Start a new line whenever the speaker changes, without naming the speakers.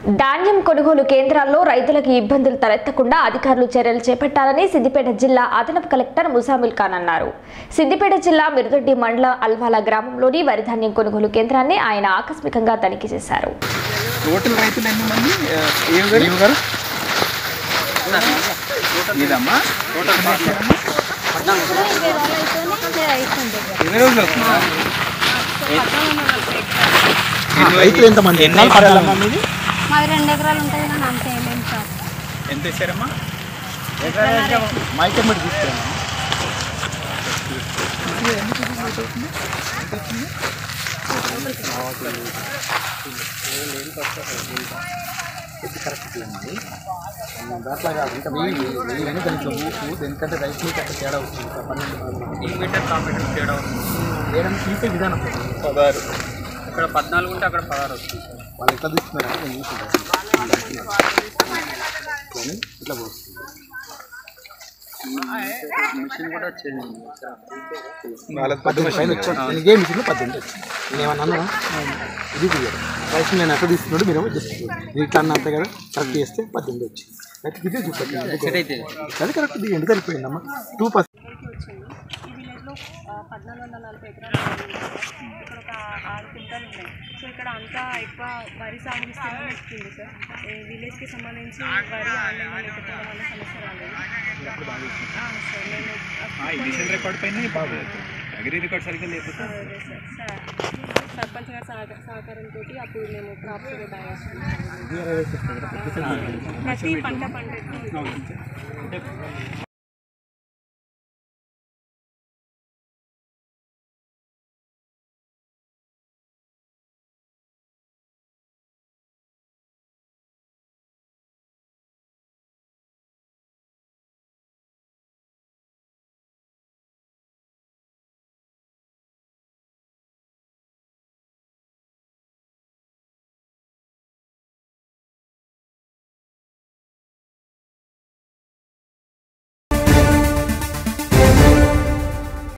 ధాన్యం కొనుగోలు కేంద్రాల్లో రైతులకు ఇబ్బందులు తలెత్తకుండా అధికారులు చర్యలు చేపట్టాలని సిద్దిపేట జిల్లా అదనపు కలెక్టర్ ముజామిల్ ఖాన్ అన్నారు. సిద్దిపేట జిల్లా మిరుదొడ్డి మండల అల్వాల గ్రామంలోని వరి ధాన్యం కొనుగోలు కేంద్రాన్ని ఆయన ఆకస్మికంగా తనిఖీ చేశారు.
మాది 2 ఎకరాలు ఉంటుంది కానీ అంతే ఏమేమి సార్.
ఎంత ఇచ్చారమ్మా?
దాంట్లో కాదు ఇంకా వెయ్యి దాంట్లో ఎందుకంటే రైస్ మీకు అక్కడ తేడా అవుతుంది.
12 మీటర్ కాంపిటర్ తేడా అవుతుంది.
వేయడానికి తీసే విధానం
16 ఇక్కడ 14 ఉంటే అక్కడ 16 వస్తుంది.
వాళ్ళు ఎట్లా తీసుకున్నారంటే నేను చూసుకుంటాను ఇట్లా పోస్తుంది. మిషన్ కూడా చేంజ్ ఏ మిషన్ 18 వచ్చింది. నేను ఏమన్నా ఇది తీయడం రైస్ నేను ఎట్లా తీసుకున్నాడు మీరు జస్ట్ ఇట్లా అన్న అంతే కదా కరెక్ట్ చేస్తే 18 వచ్చింది. అయితే ఇదే చూపెట్టింది అది కరెక్ట్ తీయండి సరిపోయిందమ్మా. 2%
ఈ విలేజ్లో 1440 ఎకరాలు ఇక్కడ ఒక 6 కుంటలు ఉన్నాయి. సో ఇక్కడ అంతా ఎక్కువ వరి సాగు విస్తీర్ణం ఎక్కువ సార్. విలేజ్కి సంబంధించి వరి ఆన్లైన్లో లేకపోవడం వల్ల సమస్య రాలేదు సార్.
నేను రికార్డ్ పైన బాగోదు అగ్రి రికార్డ్ సరిగ్గా లేదు సార్.
సర్పంచ్ గారి సహకారంతో అప్పుడు మేము క్రాప్ తయారు చేస్తున్నాం. ప్రతి పంటకి